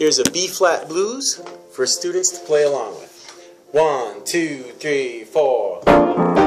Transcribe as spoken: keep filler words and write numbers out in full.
Here's a B-flat blues for students to play along with. One, two, three, four.